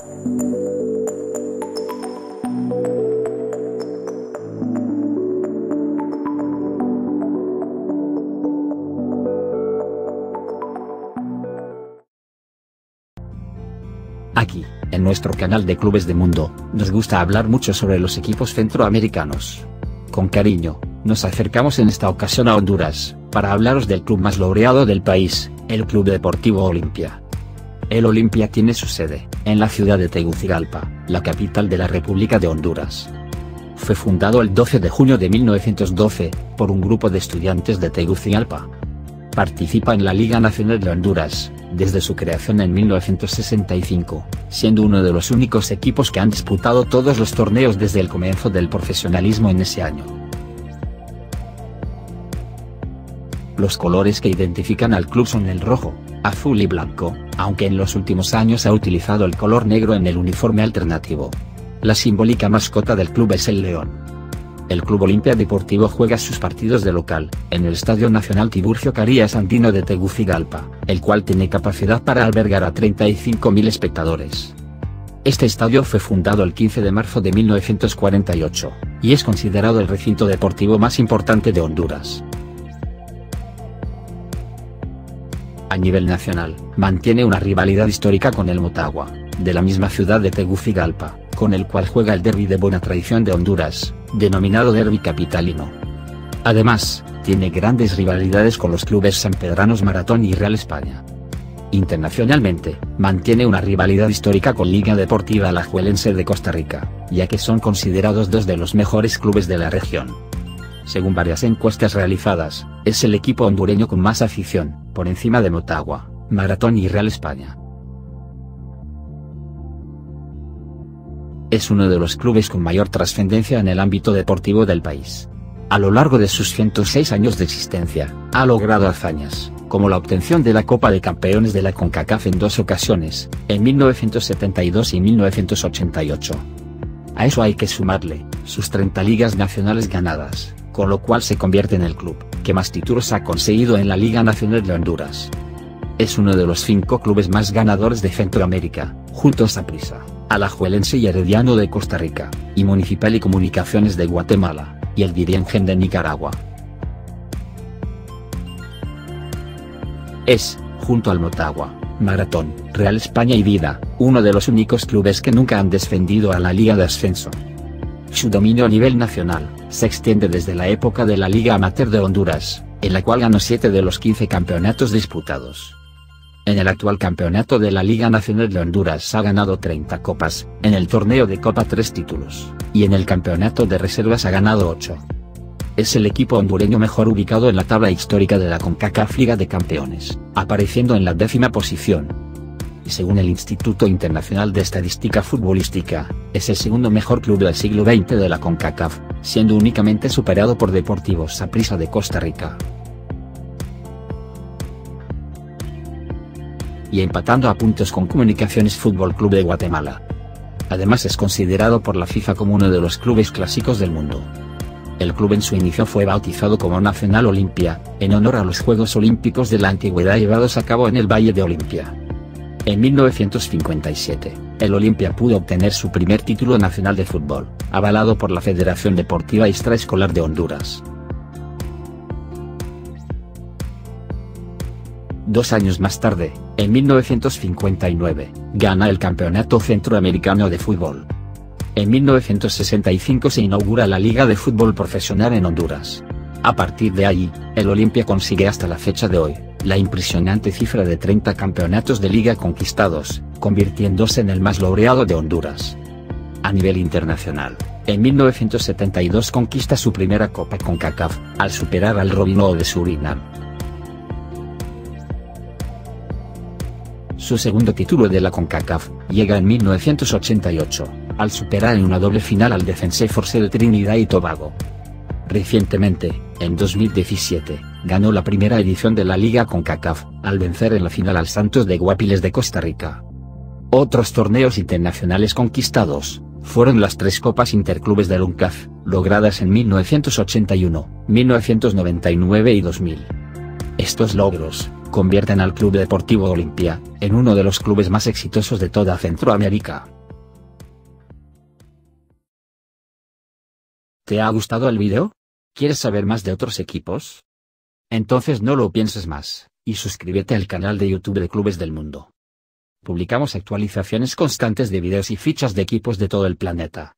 Aquí, en nuestro canal de Clubes de Mundo, nos gusta hablar mucho sobre los equipos centroamericanos. Con cariño, nos acercamos en esta ocasión a Honduras, para hablaros del club más laureado del país, el Club Deportivo Olimpia. El Olimpia tiene su sede, en la ciudad de Tegucigalpa, la capital de la República de Honduras. Fue fundado el 12 de junio de 1912, por un grupo de estudiantes de Tegucigalpa. Participa en la Liga Nacional de Honduras, desde su creación en 1965, siendo uno de los únicos equipos que han disputado todos los torneos desde el comienzo del profesionalismo en ese año. Los colores que identifican al club son el rojo, azul y blanco, aunque en los últimos años ha utilizado el color negro en el uniforme alternativo. La simbólica mascota del club es el león. El Club Olimpia Deportivo juega sus partidos de local, en el Estadio Nacional Tiburcio Carías Andino de Tegucigalpa, el cual tiene capacidad para albergar a 35.000 espectadores. Este estadio fue fundado el 15 de marzo de 1948, y es considerado el recinto deportivo más importante de Honduras. A nivel nacional, mantiene una rivalidad histórica con el Motagua, de la misma ciudad de Tegucigalpa, con el cual juega el derbi de buena tradición de Honduras, denominado Derbi Capitalino. Además, tiene grandes rivalidades con los clubes sanpedranos Maratón y Real España. Internacionalmente, mantiene una rivalidad histórica con Liga Deportiva Alajuelense de Costa Rica, ya que son considerados dos de los mejores clubes de la región. Según varias encuestas realizadas, es el equipo hondureño con más afición, por encima de Motagua, Maratón y Real España. Es uno de los clubes con mayor trascendencia en el ámbito deportivo del país. A lo largo de sus 106 años de existencia, ha logrado hazañas, como la obtención de la Copa de Campeones de la CONCACAF en 2 ocasiones, en 1972 y 1988. A eso hay que sumarle, sus 30 ligas nacionales ganadas, con lo cual se convierte en el club que más títulos ha conseguido en la Liga Nacional de Honduras. Es uno de los 5 clubes más ganadores de Centroamérica, junto a Saprissa, Alajuelense y Herediano de Costa Rica, y Municipal y Comunicaciones de Guatemala, y el Dirigen de Nicaragua. Es, junto al Motagua, Maratón, Real España y Vida, uno de los únicos clubes que nunca han descendido a la Liga de Ascenso. Su dominio a nivel nacional, se extiende desde la época de la Liga Amateur de Honduras, en la cual ganó 7 de los 15 campeonatos disputados. En el actual campeonato de la Liga Nacional de Honduras ha ganado 30 copas, en el torneo de Copa 3 títulos, y en el campeonato de reservas ha ganado 8. Es el equipo hondureño mejor ubicado en la tabla histórica de la CONCACAF Liga de Campeones, apareciendo en la 10ª posición. Y según el Instituto Internacional de Estadística Futbolística, es el segundo mejor club del siglo XX de la CONCACAF, siendo únicamente superado por Deportivo Saprissa de Costa Rica. Y empatando a puntos con Comunicaciones Fútbol Club de Guatemala. Además es considerado por la FIFA como uno de los clubes clásicos del mundo. El club en su inicio fue bautizado como Nacional Olimpia, en honor a los Juegos Olímpicos de la Antigüedad llevados a cabo en el Valle de Olimpia. En 1957, el Olimpia pudo obtener su primer título nacional de fútbol, avalado por la Federación Deportiva Extraescolar de Honduras. 2 años más tarde, en 1959, gana el Campeonato Centroamericano de Fútbol. En 1965 se inaugura la Liga de Fútbol Profesional en Honduras. A partir de ahí, el Olimpia consigue hasta la fecha de hoy, la impresionante cifra de 30 campeonatos de liga conquistados, convirtiéndose en el más laureado de Honduras. A nivel internacional, en 1972 conquista su primera Copa CONCACAF, al superar al Robinho de Surinam. Su segundo título de la CONCACAF, llega en 1988, al superar en una doble final al Defensor Force de Trinidad y Tobago. Recientemente, en 2017, ganó la primera edición de la Liga CONCACAF, al vencer en la final al Santos de Guapiles de Costa Rica. Otros torneos internacionales conquistados, fueron las 3 Copas Interclubes de UNCAF, logradas en 1981, 1999 y 2000. Estos logros, convierten al Club Deportivo Olimpia, en uno de los clubes más exitosos de toda Centroamérica. ¿Te ha gustado el video? ¿Quieres saber más de otros equipos? Entonces no lo pienses más, y suscríbete al canal de YouTube de Clubes del Mundo. Publicamos actualizaciones constantes de videos y fichas de equipos de todo el planeta.